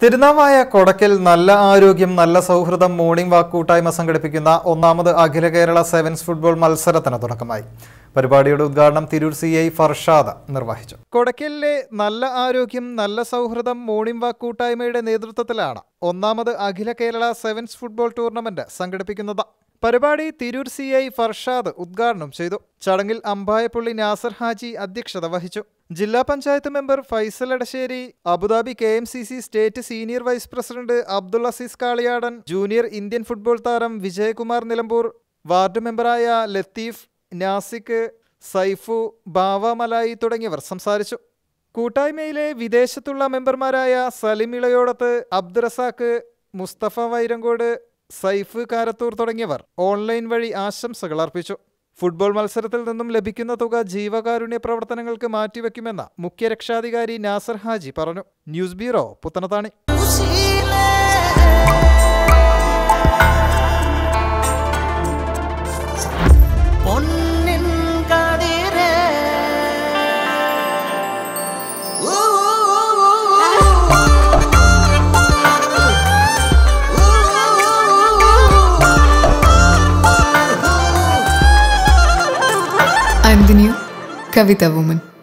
തിരുനാവായ കൊടക്കൽ നല്ല ആരോഗ്യം നല്ല സൗഹൃദം മോർണിംഗ് വാക്ക് കൂട്ടായ്മ സംഘടിപ്പിക്കുന്ന ഒന്നാമത് അഖില കേരള സെവൻസ് ഫുട്ബോൾ മത്സരത്തിന് തുടക്കമായി. പരിപാടിയുടെ ഉദ്ഘാടനം തിരൂർ CI ഫർഷാദ് നിർവഹിച്ചു. കൊടക്കലിലെ നല്ല ആരോഗ്യം നല്ല സൗഹൃദം മോർണിംഗ് വാക്ക് കൂട്ടായ്മയുടെ നേതൃത്വത്തിലാണ് ഒന്നാമത് അഖില കേരള സെവൻസ് ഫുട്ബോൾ ടൂർണമെന്റ് സംഘടിപ്പിക്കുന്നത്. പരിപാടി തിരൂർ CI ഫർഷാദ് ഉദ്ഘാടനം ചെയ്തു. ചടങ്ങിൽ അമ്പായപ്പള്ളി നാസർ ഹാജി അധ്യക്ഷത വഹിച്ചു. ജില്ലാ panchayat member Faisal Edassery, Abu Dhabi KMCC state senior vice president Abdul Azeez Kaliyadan, junior Indian football താരം വിജയകുമാർ നിലമ്പൂർ, വാർഡ് മെമ്പറായ ലത്തീഫ്, നാസിക്, സൈഫു, ബാവ മലായി തുടങ്ങിയവർ സംസാരിച്ചു. കൂട്ടായ്മയിലെ വിദേശത്തുള്ള മെമ്പർമാരായ സലിം ഇളയോടത്ത്, അബ്ദുറസാഖ്, മുസ്തഫ വൈരങ്കോട്, സൈഫ് കാരത്തൂർ തുടങ്ങിയവർ ഓൺലൈൻ വഴി ആശംസകൾ അർപ്പിച്ചു. ഫുട്ബോൾ മത്സരത്തിൽ നിന്നും ലഭിക്കുന്ന തുക ജീവകാരുണ്യ പ്രവർത്തനങ്ങൾക്ക് മാറ്റിവെക്കുമെന്ന് മുഖ്യ രക്ഷാധികാരി നാസർ ഹാജി പറഞ്ഞു. News bureau, Puthanathani. I'm the new Kavita woman.